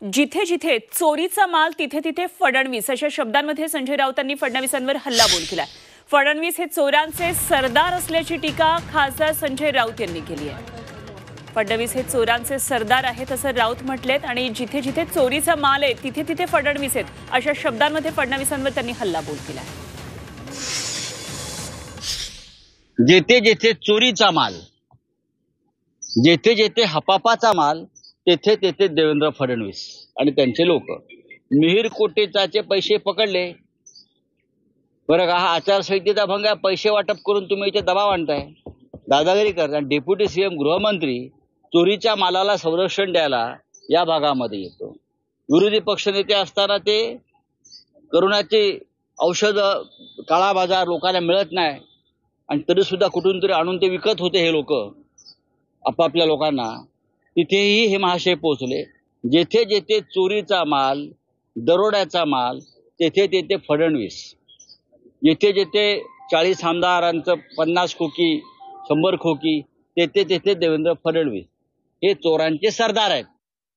जिथे जिथे चोरीचा माल तिथे तिथे फडणवीस अशा शब्दांमध्ये संजय राऊतांनी फडणवीसांवर हल्लाबोल केलाय। फडणवीस हे चोरांचे सरदार असल्याची टीका खासदार संजय राऊत यांनी केली आहे। फडणवीस हे चोरांचे सरदार आहेत असं राऊत म्हटलेत आणि जिथे जिथे चोरीचा माल आहे तिथे तिथे फडणवीस आहेत अशा शब्दांमध्ये फडणवीसांवर त्यांनी हल्लाबोल केलाय। जेथे जेथे चोरीचा माल, जेथे जेथे हपापाचा माल, तेथे तेथे देवेंद्र फडणवीस आणि त्यांचे लोक। मिहीर कोटेचाचे पैसे पकडले बरं का, हा आचारसंहितेचा भंग आहे। पैसे वाटप करून तुम्ही इथे दबाव आणताय, दादागिरी करता। डेप्युटी सीएम गृहमंत्री चोरीच्या मालाला संरक्षण द्यायला या भागामध्ये येतो। विरोधी पक्षनेते असताना ते करोनाचे औषध काळा बाजार लोकांना मिळत नाही आणि तरी सुद्धा कुठून तरी आणून ते विकत होते हे लोक आपापल्या लोकांना। तिथेही हे महाशय पोहोचले। जेथे जेथे चोरीचा माल, दरोड्याचा माल, तेथे तेथे फडणवीस। जेथे जेथे 40 आमदारांचं 50 खोकी 100 खोकी, तेथे तेथे देवेंद्र फडणवीस हे चोरांचे सरदार आहेत।